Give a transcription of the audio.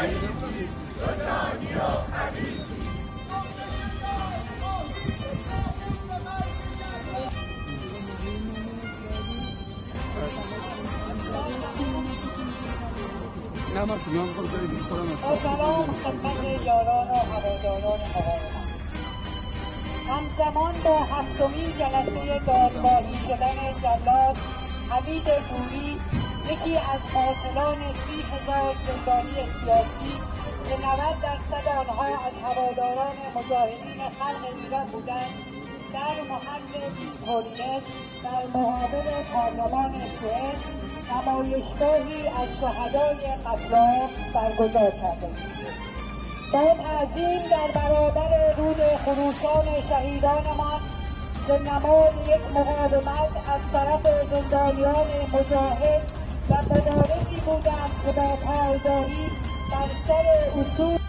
رئیسی تو جانی و حدیثی. سلام خدمت یاران و هواداران مقاومت. همزمان با هفتمین جلسه دادگاهی شدن جلاد حمید گوری، یکی از قاتلان 30,000 زندانی سیاسی که 90% آنها از هواداران مجاهدین خلق ایران بودند، در محل بیتولینت در مقابل پارلمان سوئد نمایشگاهی از شهدای قتل‌عام برگزار کرده. با تعظیم در برابر رود خروشان شهیدانمان که نماد یک مقاومت از طرف زندانیان مجاهد و مبارزی بودند که با پایداری بر سر اصول